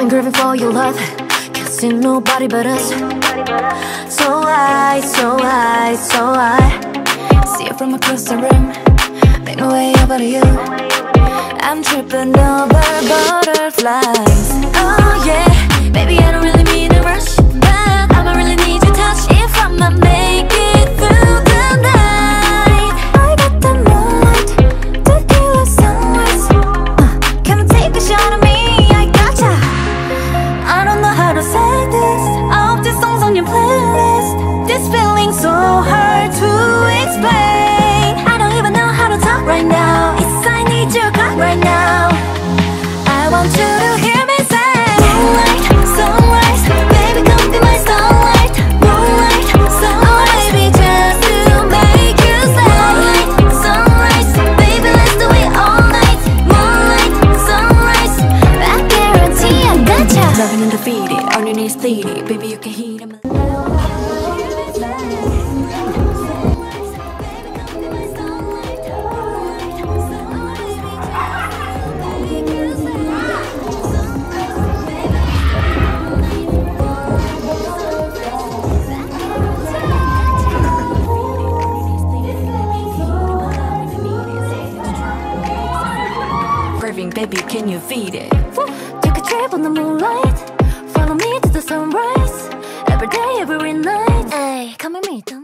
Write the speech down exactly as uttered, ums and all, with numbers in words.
I'm craving for your love, can't see nobody but us. So I, so I, so I see you from across the room, make my way over to you. I'm tripping over butterflies. Oh yeah, baby I don't really mean to rush, but I'ma really need your touch if I'ma make it through the night. I got the moonlight, tequila sunrise. uh, Come and take a shot of me, I gotcha. I don't know how to say this, all these songs on your playlist. This feeling's so hard to explain. I don't even know how to talk right now, it's I need your cut right now. I want you to hear me say moonlight, sunrise, baby come be my starlight. Moonlight, sunrise, baby just to make you say moonlight, sunrise, baby let's do it all night. Moonlight, sunrise, I guarantee I gotcha. Loving and defeated, on your knees pleading, baby you can hear them. Baby, can you feed it? Take a trip on the moonlight, follow me to the sunrise. Every day, every night. Hey, come with me, don't